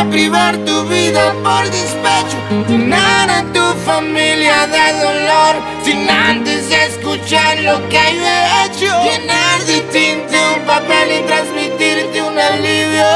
privar tu vida por despecho, llenar a tu familia de dolor, sin antes escuchar lo que yo he hecho. Llenar de tinta un papel y transmitirte un alivio,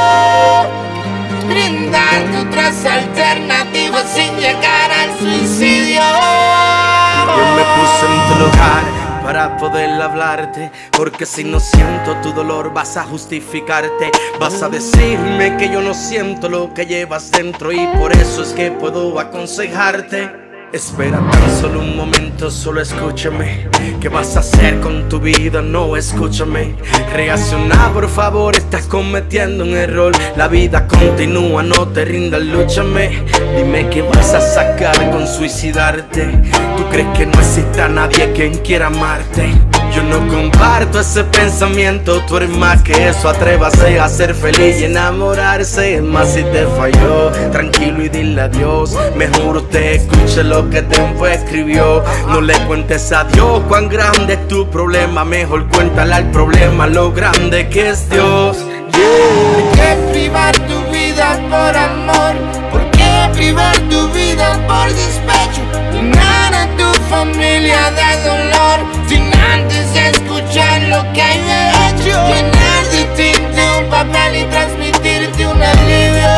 brindarte otras alternativas sin llegar al suicidio. Yo me puse en tu lugar para poder hablarte, porque si no siento tu dolor vas a justificarte, vas a decirme que yo no siento lo que llevas dentro, y por eso es que puedo aconsejarte. Espera tan solo un momento, solo escúchame. ¿Qué vas a hacer con tu vida? No, escúchame. Reacciona, por favor, estás cometiendo un error. La vida continúa, no te rindas, lúchame. Dime qué vas a sacar con suicidarte. ¿Tú crees que no exista nadie quien quiera amarte? Yo no comparto ese pensamiento, tú eres más que eso. Atrévase a ser feliz y enamorarse. Es más, si te falló, tranquilo y dile adiós. Mejor usted escuche lo que tiempo escribió. No le cuentes a Dios cuán grande es tu problema, mejor cuéntale al problema lo grande que es Dios. ¿Por qué privar tu vida por amor? ¿Por qué privar tu vida por despecho? Llenar a tu familia de dolor, sin antes escuchar lo que yo he hecho. Llenar de tinta un papel y transmitirte un alivio,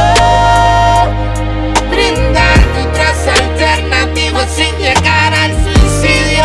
brindarte otras alternativas sin llegar al suicidio.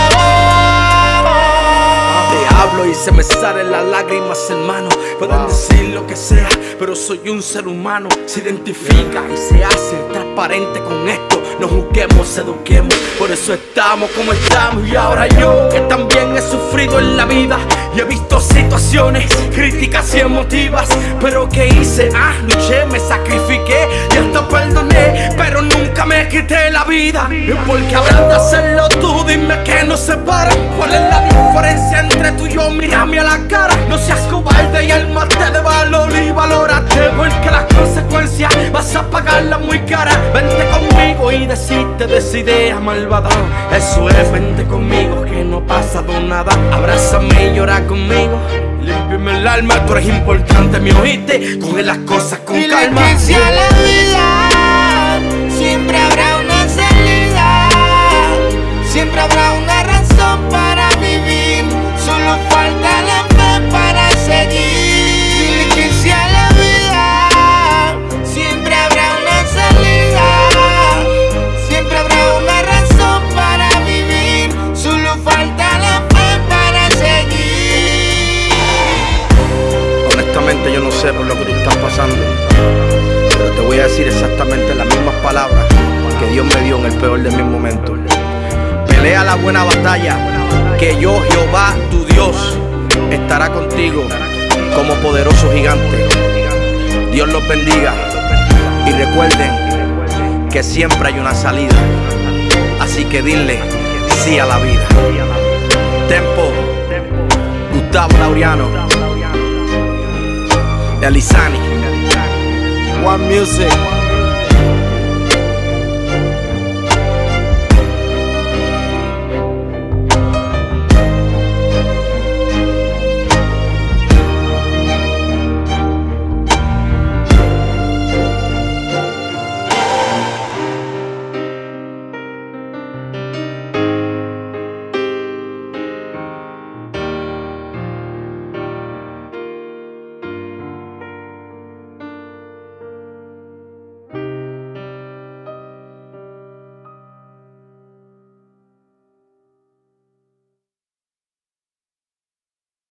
Te hablo y se me salen las lágrimas, hermano. Pueden decir lo que sea, pero soy un ser humano. Se identifica y se hace transparente con esto. No juzguemos, eduquemos, por eso estamos como estamos. Y ahora yo, que también he sufrido en la vida y he visto situaciones críticas y emotivas, pero ¿qué hice? Luché, me sacrifiqué y hasta perdoné, pero nunca me quité la vida. ¿Y por qué habrás de hacerlo tú? Dime que nos separa. ¿Cuál es la diferencia entre tú y yo? Mírame a la cara. No seas cobarde y ármate de valor y valórate, porque las consecuencias vas a pagarlas muy cara. Vente conmigo y desiste de esa idea malvada. Eso es, vente conmigo que no ha pasado nada. Abrázame y llora conmigo, límpiame el alma. Tú eres importante, ¿me oíste? Coge las cosas con calma. Que sea la vida, siempre habrá una salida, siempre habrá una razón para vivir. Solo falta la fe para seguir. Que sea la vida, siempre habrá una salida, siempre habrá una razón para vivir. Solo falta la fe para seguir. Honestamente yo no sé por lo que tú estás pasando, pero te voy a decir exactamente las mismas palabras que Dios me dio en el peor de mis momentos. Pelea la buena batalla, que yo, Jehová, tu Dios, estará contigo como poderoso gigante. Dios los bendiga y recuerden que siempre hay una salida, así que dile sí a la vida. Tempo, Gustavo Laureano, Elizani, One Music.